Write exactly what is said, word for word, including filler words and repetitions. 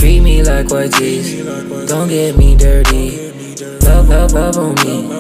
treat me like white tees. Don't get me dirty. Love, love, love on me.